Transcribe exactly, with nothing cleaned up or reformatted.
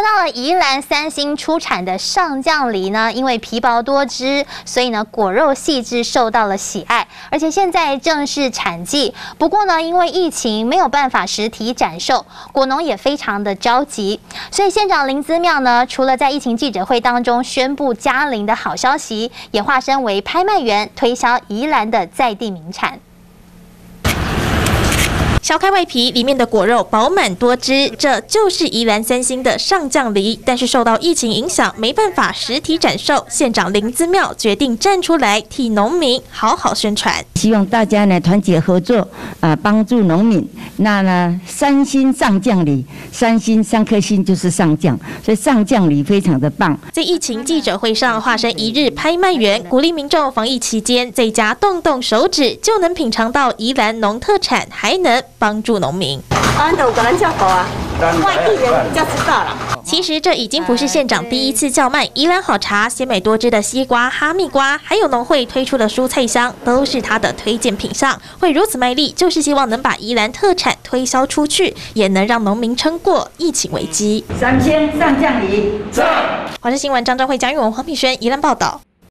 到了宜兰三星出产的上将梨呢，因为皮薄多汁，所以呢果肉细致，受到了喜爱。而且现在正是产季，不过呢因为疫情没有办法实体展售，果农也非常的着急。所以县长林姿妙呢，除了在疫情记者会当中宣布加零的好消息，也化身为拍卖员，推销宜兰的在地名产。 削开外皮，里面的果肉饱满多汁，这就是宜兰三星的上将梨。但是受到疫情影响，没办法实体展售。县长林姿妙决定站出来替农民好好宣传， 希望大家呢团结合作啊、呃，帮助农民。那呢，三星上将梨，三星三颗星就是上将，所以上将梨非常的棒。 在疫情记者会上化身一日拍卖员，鼓励民众防疫期间在家动动手指就能品尝到宜兰农特产，还能 帮助农民， 俺都跟咱叫狗啊，外地人比较知道了。 其实这已经不是县长第一次叫卖宜兰好茶、鲜美多汁的西瓜、哈密瓜，还有农会推出的蔬菜箱，都是他的推荐品项。会如此卖力，就是希望能把宜兰特产推销出去，也能让农民撑过疫情危机。 三星上将梨， 华视新闻张昭慧、蒋玉文、黄品轩宜兰报道。